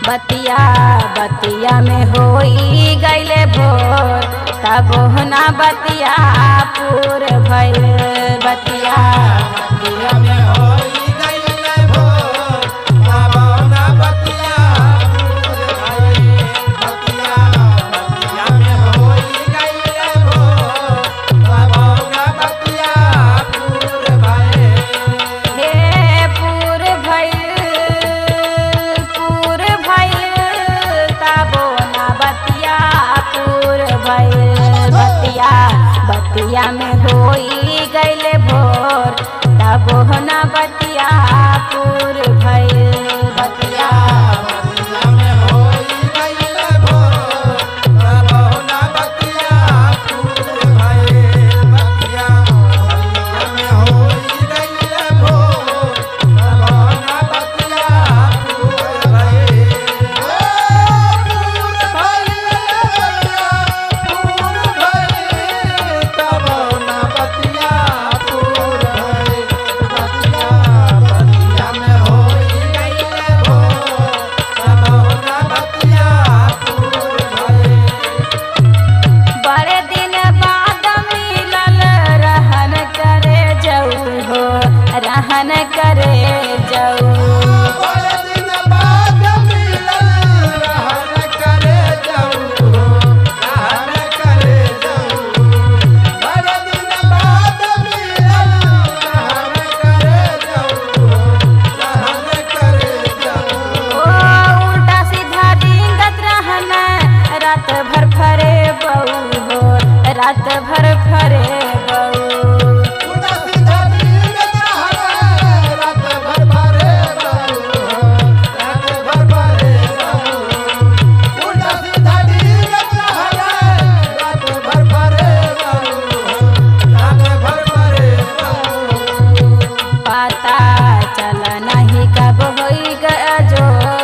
बतिया बतिया में होई गईले भोर तब ना बतिया पूर भइल बतिया बतिया में होई गईले भोर तब ना बतिया पूर भइल बतिया बतिया में होई गईले भोर तब ना बतिया पूर भइल हे पूर भइल तब ना बतिया पूर भइल बतिया बतिया में होई गईले भोर तब ना बतिया पूर भइल बतिया बतिया में होई गईले भोर तब ना बतिया पूर भइल बतिया बतिया में होई गईले भोर तब ना बतिया पूर भइल पूर भइल तब ना बतिया पूर भइल बतिया बतिया में होई गईले भोर तब ना बतिया पूर भइल बड़े दिन बाद मिलल रहन करे जाऊ हो रहन करे जाऊ बड़े दिन बाद मिलल रहन करे जाऊ रहन करे जाऊ बड़े दिन बाद मिलल रहन करे जाऊ रहन करे जाऊ ओ उल्टा सीधा डिंगत रहन रात भर फरे बहू हो रात भर फरे बहू उल्टा सीधा डिंगत रहन रात भर फरे बहू रात भर फरे बहू उल्टा सीधा डिंगत रहन रात भर फरे बहू रात भर फरे बहू पता चल नहीं कब होई गया जो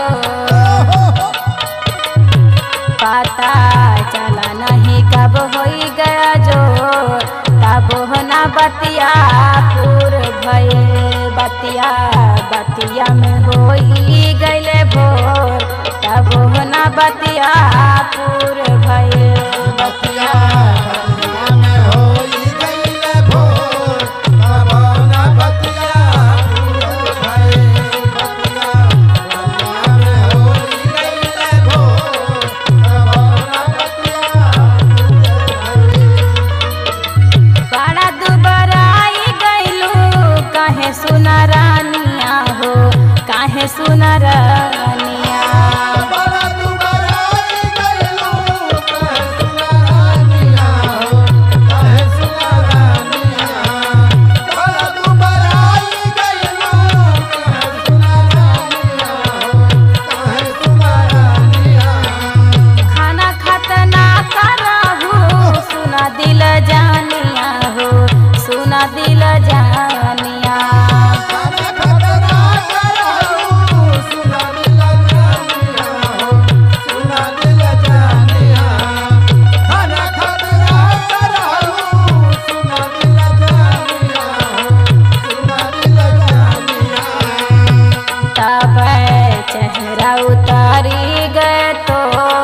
पता चल नहीं कब होई गया जो तब ना बतिया पूर भइल बतिया बतिया में होई गईले भोर तब ना बतिया पूर भइल बतिया बतिया में होई गईले भोर तब ना बतिया पूर भइल बतिया बतिया में होई गईले भोर तब ना बतिया पूर भइल बड़ा दुबराई गईलू काहे सुना रानिया हो काहे सुना रानिया बड़ा दुबराई गईलू कहे सुना रानिया हो कहे सुना रानिया बड़ा दुबराई गईलू कहे सुना रानिया हो कहे सुना रानिया खाना खतना करहू सुना दिल जानिया हो सुना दिल जानिया खाना खतना करहू सुना दिल जानिया हो सुना दिल जानिया खाना खतना करहू सुना दिल जानिया हो सुना दिल जानिया तब चेहरा उतारी गए तो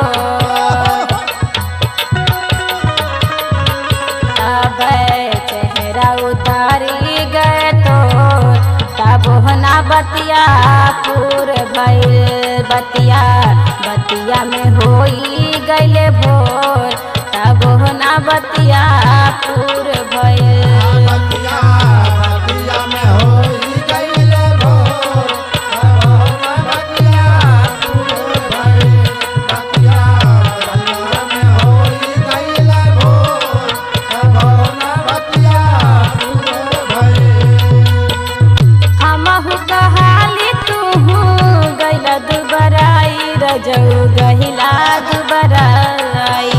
तब चेहरा उतारी गए तो तब ना बतिया पूर भइल बतिया बतिया में होई गईले भोर तब ना बतिया पूर भइल बतिया बतिया में होई गईले भोर तब ना बतिया पूर भइल बतिया बतिया में होई गईले भोर तब ना बतिया पूर भइल हमहु कहाली तुहू गईला दुबराई रजऊ गहिला दुबराई